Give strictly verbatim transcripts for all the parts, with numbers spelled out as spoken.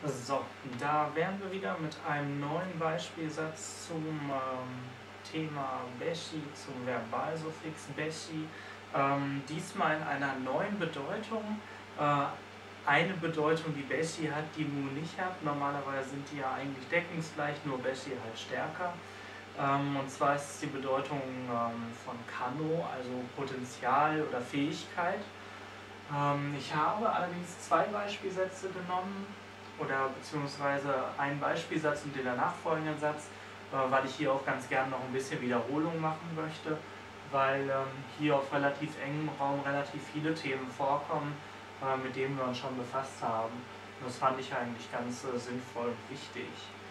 So, da wären wir wieder mit einem neuen Beispielsatz zum ähm, Thema Beshi, zum Verbalsuffix Beshi. Ähm, diesmal in einer neuen Bedeutung. Äh, eine Bedeutung, die Beshi hat, die Mu nicht hat. Normalerweise sind die ja eigentlich deckungsgleich, nur Beshi halt stärker. Ähm, und zwar ist es die Bedeutung ähm, von Kano, also Potenzial oder Fähigkeit. Ähm, ich habe allerdings zwei Beispielsätze genommen, oder beziehungsweise einen Beispielsatz und den danach folgenden Satz, äh, weil ich hier auch ganz gerne noch ein bisschen Wiederholung machen möchte, weil ähm, hier auf relativ engem Raum relativ viele Themen vorkommen, äh, mit denen wir uns schon befasst haben. Und das fand ich eigentlich ganz äh, sinnvoll und wichtig.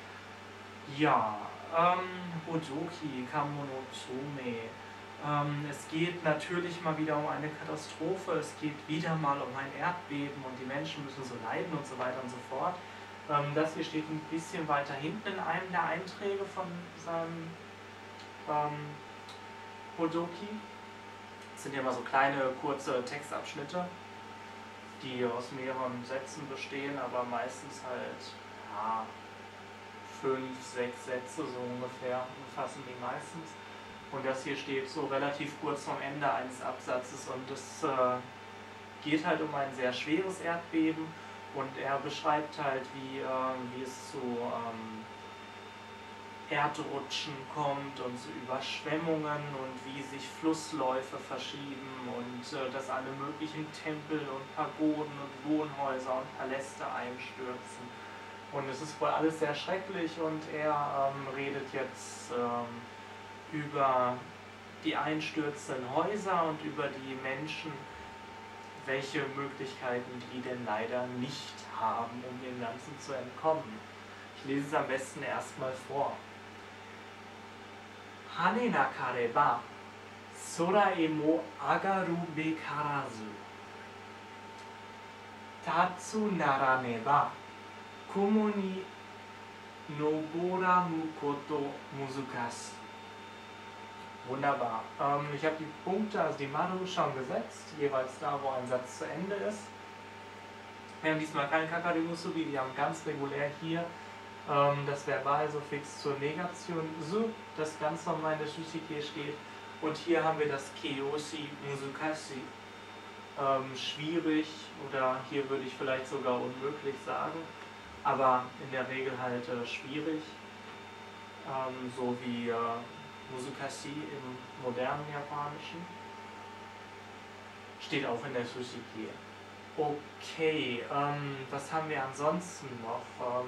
Ja, ähm, Hojoki Kamono Tsume. Ähm, es geht natürlich mal wieder um eine Katastrophe, es geht wieder mal um ein Erdbeben und die Menschen müssen so leiden und so weiter und so fort. Ähm, das hier steht ein bisschen weiter hinten in einem der Einträge von seinem ähm, Hojoki. Das sind ja immer so kleine, kurze Textabschnitte, die aus mehreren Sätzen bestehen, aber meistens halt ja, fünf, sechs Sätze so ungefähr umfassen die meistens. Und das hier steht so relativ kurz vom Ende eines Absatzes und es äh, geht halt um ein sehr schweres Erdbeben und er beschreibt halt, wie, äh, wie es zu ähm, Erdrutschen kommt und zu Überschwemmungen und wie sich Flussläufe verschieben und äh, dass alle möglichen Tempel und Pagoden und Wohnhäuser und Paläste einstürzen. Und es ist wohl alles sehr schrecklich und er ähm, redet jetzt ähm, über die einstürzenden Häuser und über die Menschen, welche Möglichkeiten die denn leider nicht haben, um dem Ganzen zu entkommen. Ich lese es am besten erstmal vor. Hane nakareba, sorae mo agaru bekarazu. Tatsu naraneba, kumo ni noboramu koto muzukashi. Wunderbar. Ähm, ich habe die Punkte, also die Maru schon gesetzt, jeweils da, wo ein Satz zu Ende ist. Wir haben diesmal kein Kakarimusubi, wir haben ganz regulär hier ähm, das Verbalsuffix zur Negation su, das ganz normal in der Shushike steht. Und hier haben wir das Kyoshi Muzukashi, ähm, schwierig oder hier würde ich vielleicht sogar unmöglich sagen, aber in der Regel halt äh, schwierig, ähm, so wie äh, Muzukashi im modernen Japanischen. Steht auch in der Shushike. Okay, ähm, was haben wir ansonsten noch? Ähm,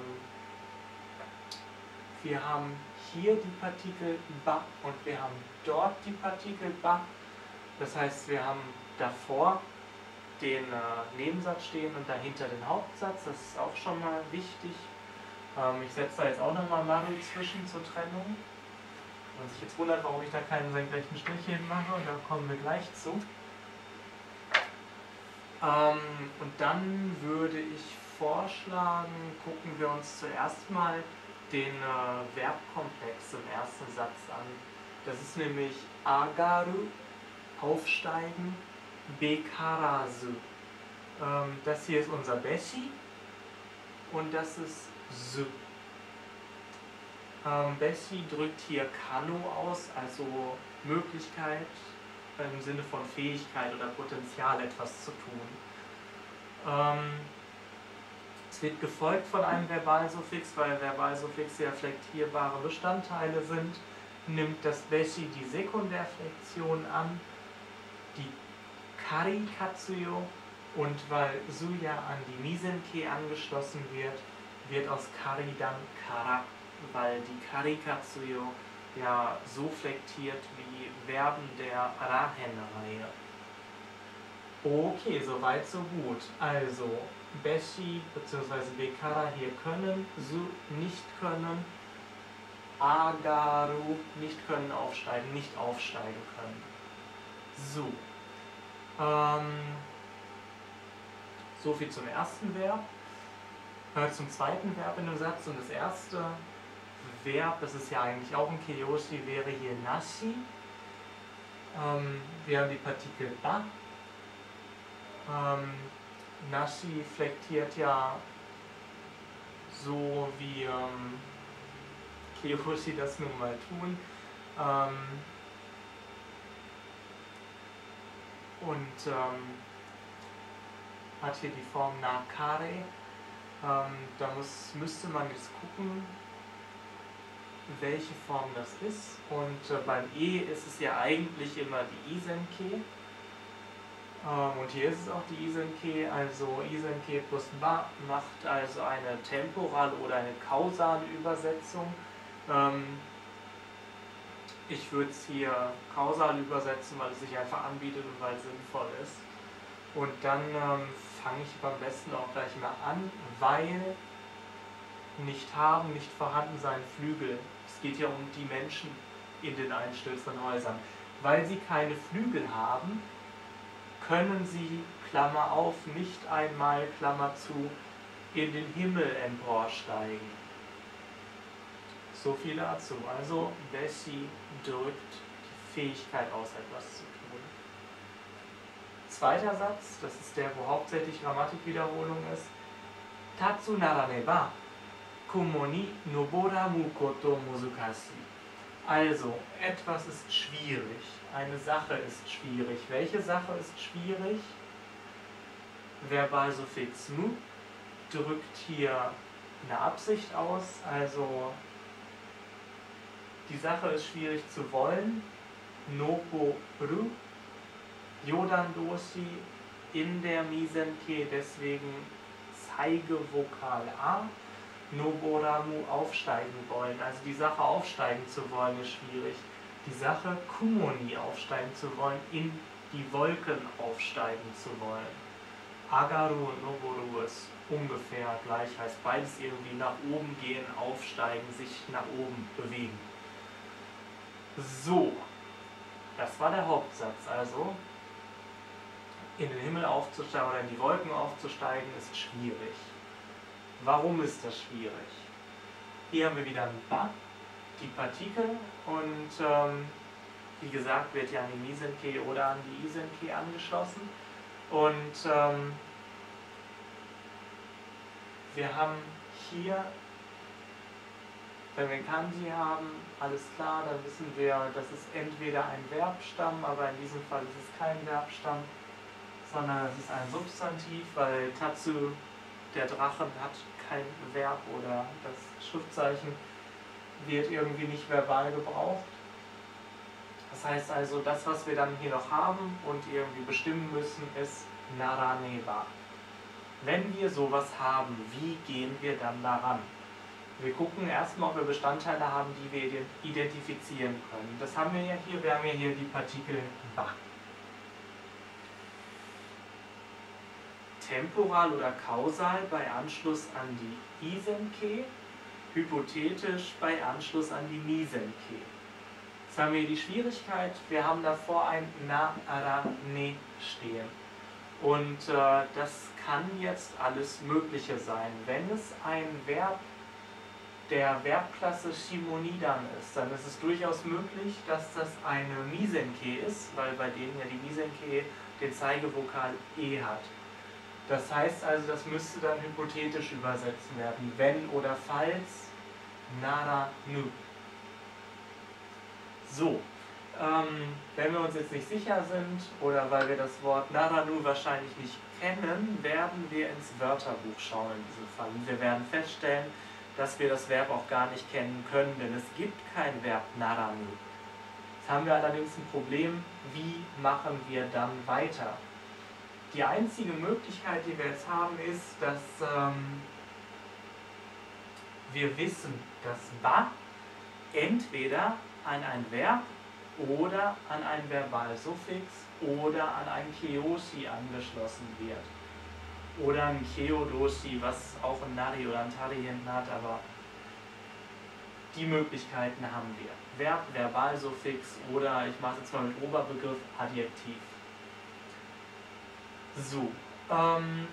wir haben hier die Partikel ba und wir haben dort die Partikel ba. Das heißt, wir haben davor den äh, Nebensatz stehen und dahinter den Hauptsatz. Das ist auch schon mal wichtig. Ähm, ich setze da jetzt auch nochmal Maru zwischen zur Trennung. Wenn man sich jetzt wundert, warum ich da keinen senkrechten Strich hin mache, da kommen wir gleich zu. Ähm, und dann würde ich vorschlagen, gucken wir uns zuerst mal den äh, Verbkomplex im ersten Satz an. Das ist nämlich agaru, aufsteigen, bekarazu. Ähm, das hier ist unser Beshi und das ist su. Ähm, Beshi drückt hier Kano aus, also Möglichkeit im Sinne von Fähigkeit oder Potenzial etwas zu tun. Ähm, es wird gefolgt von einem Verbalsuffix, weil Verbalsuffixe reflektierbare Bestandteile sind, nimmt das Beshi die Sekundärflexion an, die Kari Katsuyo, und weil Suya an die Misenke angeschlossen wird, wird aus Kari dann Kara, weil die Kari Katsuyo ja so flektiert wie Verben der Rahen-Reihe. Okay, soweit so gut. Also Beshi bzw. Bekara hier können, Su nicht können, Agaru nicht können aufsteigen, nicht aufsteigen können. So. Ähm, so viel zum ersten Verb. Äh, zum zweiten Verb in dem Satz, und das erste Verb, das ist ja eigentlich auch ein Kyoshi, wäre hier Nashi. Ähm, wir haben die Partikel ba. Ähm, Nashi flektiert ja so wie ähm, Kyoshi das nun mal tun. Ähm, und ähm, hat hier die Form Nakare. Ähm, da muss, müsste man jetzt gucken, welche Form das ist. Und äh, beim E ist es ja eigentlich immer die Isenke. Ähm, und hier ist es auch die Isenke. Also Isenke plus Ba macht also eine temporale oder eine kausale Übersetzung. Ähm, ich würde es hier kausal übersetzen, weil es sich einfach anbietet und weil es sinnvoll ist. Und dann ähm, fange ich am besten auch gleich mal an, weil nicht haben, nicht vorhanden sein Flügel. Es geht ja um die Menschen in den einstürzenden Häusern. Weil sie keine Flügel haben, können sie, Klammer auf, nicht einmal, Klammer zu, in den Himmel emporsteigen. So viel dazu. Also Beshi drückt die Fähigkeit aus, etwas zu tun. Zweiter Satz, das ist der, wo hauptsächlich Grammatikwiederholung ist. Tatsu naraneba kumo ni noboramu koto muzukashi. Also, etwas ist schwierig, eine Sache ist schwierig. Welche Sache ist schwierig? Verbalsuffix mu drückt hier eine Absicht aus, also die Sache ist schwierig zu wollen. Noboru, Yodan doshi in der Misenke, deswegen Zeigevokal A. Noboramu aufsteigen wollen, also die Sache aufsteigen zu wollen, ist schwierig. Die Sache Kumoni aufsteigen zu wollen, in die Wolken aufsteigen zu wollen. Agaru und Noboru ist ungefähr gleich, heißt beides irgendwie nach oben gehen, aufsteigen, sich nach oben bewegen. So, das war der Hauptsatz, also in den Himmel aufzusteigen oder in die Wolken aufzusteigen ist schwierig. Warum ist das schwierig? Hier haben wir wieder ein Ba, die Partikel, und ähm, wie gesagt wird ja an die Misenke oder an die Isenke angeschlossen. Und ähm, wir haben hier, wenn wir Kanji haben, alles klar, dann wissen wir, das ist entweder ein Verbstamm, aber in diesem Fall ist es kein Verbstamm, sondern es ist ein Substantiv, weil Tatsu, der Drachen, hat kein Verb oder das Schriftzeichen wird irgendwie nicht verbal gebraucht. Das heißt also, das, was wir dann hier noch haben und irgendwie bestimmen müssen, ist naraneba. Wenn wir sowas haben, wie gehen wir dann daran? Wir gucken erstmal, ob wir Bestandteile haben, die wir identifizieren können. Das haben wir ja hier, wir haben ja hier die Partikel ba. Temporal oder kausal bei Anschluss an die Isenke, hypothetisch bei Anschluss an die Misenke. Jetzt haben wir hier die Schwierigkeit, wir haben davor ein na, ara, ne stehen. Und äh, das kann jetzt alles Mögliche sein. Wenn es ein Verb der Verbklasse Shimonidan ist, dann ist es durchaus möglich, dass das eine Misenke ist, weil bei denen ja die Misenke den Zeigevokal E hat. Das heißt also, das müsste dann hypothetisch übersetzen werden. Wenn oder falls, nara nu. So, ähm, wenn wir uns jetzt nicht sicher sind oder weil wir das Wort nara nu wahrscheinlich nicht kennen, werden wir ins Wörterbuch schauen in diesem Fall. Und wir werden feststellen, dass wir das Verb auch gar nicht kennen können, denn es gibt kein Verb nara nu. Jetzt haben wir allerdings ein Problem, wie machen wir dann weiter? Die einzige Möglichkeit, die wir jetzt haben, ist, dass ähm, wir wissen, dass ba entweder an ein Verb oder an ein Verbalsuffix oder an ein Kyoshi angeschlossen wird. Oder ein Kyodoshi, was auch ein Nari oder ein Tari hinten hat, aber die Möglichkeiten haben wir. Verb, Verbalsuffix oder, ich mache es jetzt mal mit Oberbegriff, Adjektiv. So, ähm,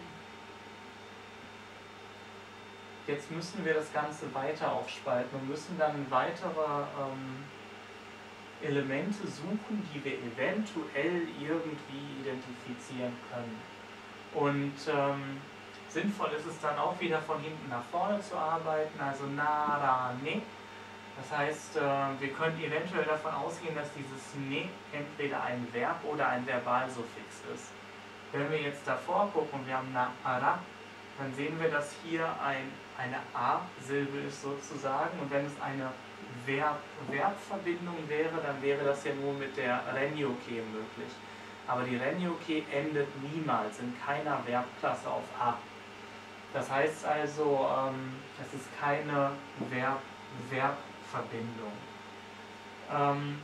jetzt müssen wir das Ganze weiter aufspalten und müssen dann weitere ähm, Elemente suchen, die wir eventuell irgendwie identifizieren können. Und ähm, Sinnvoll ist es dann auch wieder von hinten nach vorne zu arbeiten, also nara ne. Das heißt, wir können eventuell davon ausgehen, dass dieses ne entweder ein Verb oder ein Verbalsuffix ist. Wenn wir jetzt davor gucken und wir haben nara, dann sehen wir, dass hier ein, eine A-Silbe ist sozusagen, und wenn es eine Verb, Verbverbindung wäre, dann wäre das ja nur mit der Renyoke möglich. Aber die Renyoke endet niemals in keiner Verbklasse auf A. Das heißt also, ähm, es ist keine Verb, Verbverbindung. Ähm,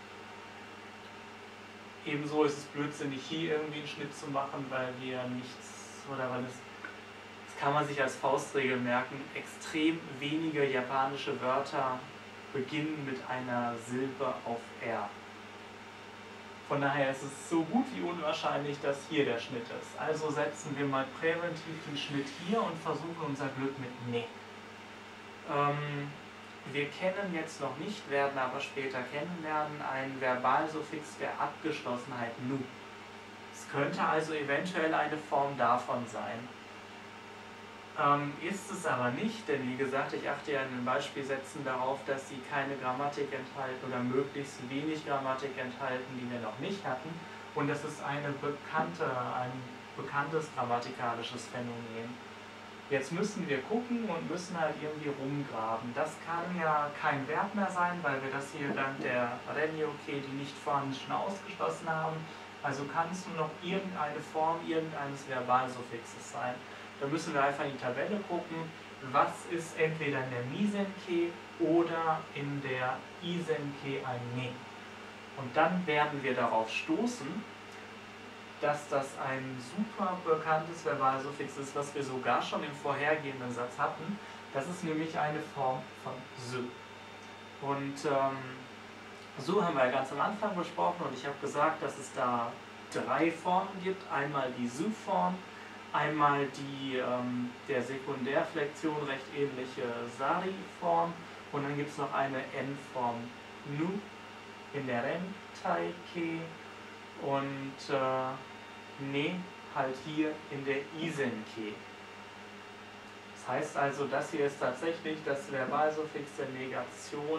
ebenso ist es blödsinnig, hier irgendwie einen Schnitt zu machen, weil wir nichts, oder weil es, das kann man sich als Faustregel merken, extrem wenige japanische Wörter beginnen mit einer Silbe auf R. Von daher ist es so gut wie unwahrscheinlich, dass hier der Schnitt ist. Also setzen wir mal präventiv den Schnitt hier und versuchen unser Glück mit ne. Ähm, wir kennen jetzt noch nicht, werden aber später kennenlernen, ein Verbalsuffix der Abgeschlossenheit nu. Es könnte also eventuell eine Form davon sein. Ähm, ist es aber nicht, denn wie gesagt, ich achte ja in den Beispielsätzen darauf, dass sie keine Grammatik enthalten oder möglichst wenig Grammatik enthalten, die wir noch nicht hatten. Und das ist eine bekannte, ein bekanntes grammatikalisches Phänomen. Jetzt müssen wir gucken und müssen halt irgendwie rumgraben. Das kann ja kein Verb mehr sein, weil wir das hier dank der Renyoke, die nicht vorhanden, schon ausgeschlossen haben. Also kann es nur noch irgendeine Form irgendeines Verbalsuffixes sein. Da müssen wir einfach in die Tabelle gucken, was ist entweder in der Misenke oder in der Isenke ein ne. Und dann werden wir darauf stoßen, dass das ein super bekanntes Verbalsuffix ist, was wir sogar schon im vorhergehenden Satz hatten. Das ist nämlich eine Form von so. Und ähm, so haben wir ja ganz am Anfang besprochen, und ich habe gesagt, dass es da drei Formen gibt. Einmal die Su-Form, einmal die ähm, der Sekundärflexion recht ähnliche Sari-Form, und dann gibt es noch eine N-Form Nu in der Rentaike und äh, Ne halt hier in der Isenke. Das heißt also, das hier ist tatsächlich das Verbalsuffix der Negation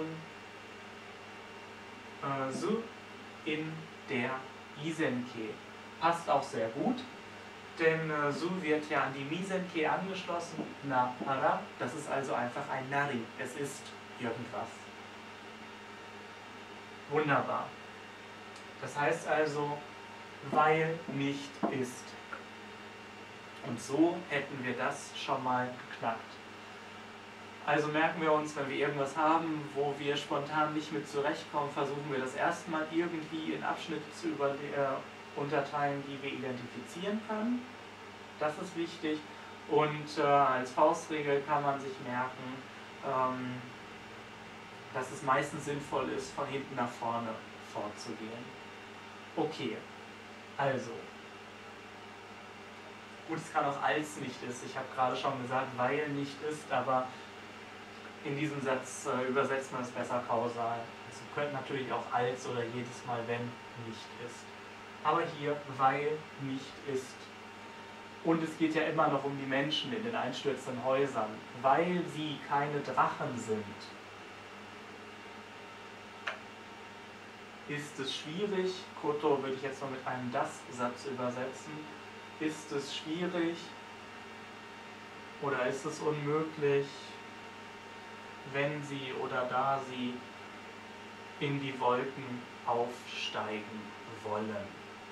äh, Su in der Isenke. Passt auch sehr gut. Denn äh, Su wird ja an die Misenke angeschlossen, Nara, das ist also einfach ein Nari, es ist irgendwas. Wunderbar. Das heißt also, weil nicht ist. Und so hätten wir das schon mal geknackt. Also merken wir uns, wenn wir irgendwas haben, wo wir spontan nicht mit zurechtkommen, versuchen wir das erstmal irgendwie in Abschnitte zu über, äh, unterteilen, die wir identifizieren können. Das ist wichtig. Und äh, als Faustregel kann man sich merken, ähm, dass es meistens sinnvoll ist, von hinten nach vorne vorzugehen. Okay, also. Gut, es kann auch als nicht ist. Ich habe gerade schon gesagt, weil nicht ist, aber in diesem Satz äh, übersetzt man es besser kausal. Es könnte natürlich auch als oder jedes Mal, wenn nicht ist. Aber hier, weil nicht ist. Und es geht ja immer noch um die Menschen in den einstürzenden Häusern. Weil sie keine Drachen sind, ist es schwierig, Koto würde ich jetzt mal mit einem Das-Satz übersetzen, ist es schwierig oder ist es unmöglich, wenn sie oder da sie in die Wolken aufsteigen wollen.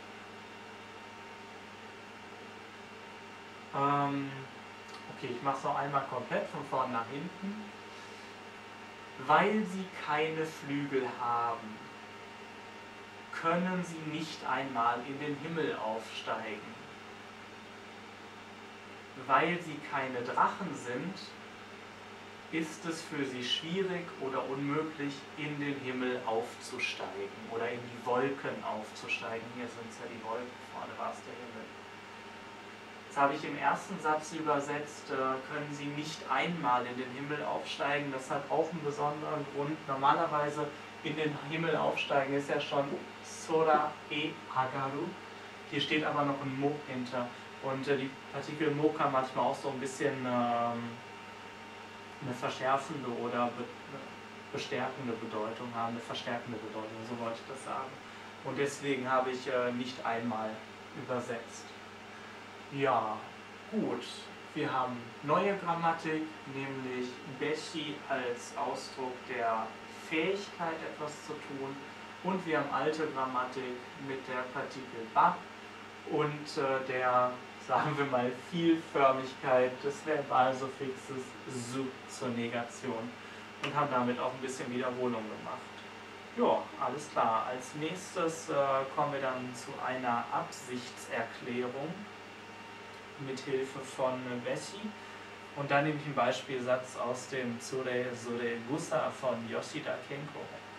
Ähm, okay, ich mache es noch einmal komplett von vorn nach hinten. Weil sie keine Flügel haben, können sie nicht einmal in den Himmel aufsteigen. Weil sie keine Drachen sind, ist es für sie schwierig oder unmöglich, in den Himmel aufzusteigen oder in die Wolken aufzusteigen. Hier sind es ja die Wolken, vorne war es der Himmel. Jetzt habe ich im ersten Satz übersetzt, äh, können sie nicht einmal in den Himmel aufsteigen. Das hat auch einen besonderen Grund. Normalerweise in den Himmel aufsteigen ist ja schon Sora e Agaru. Hier steht aber noch ein Mo hinter. Und äh, die Partikel mo kann manchmal auch so ein bisschen ähm, eine verschärfende oder be bestärkende Bedeutung haben, eine verstärkende Bedeutung, so wollte ich das sagen. Und deswegen habe ich äh, nicht einmal übersetzt. Ja, gut. Wir haben neue Grammatik, nämlich beshi als Ausdruck der Fähigkeit, etwas zu tun. Und wir haben alte Grammatik mit der Partikel ba und äh, der, sagen wir mal, Vielförmigkeit des Verbalsuffixes su zur Negation. Und haben damit auch ein bisschen Wiederholung gemacht. Ja, alles klar. Als nächstes äh, kommen wir dann zu einer Absichtserklärung mit Hilfe von beshi. Und dann nehme ich einen Beispielsatz aus dem Tsure Sure Gusa von Yoshida Kenko.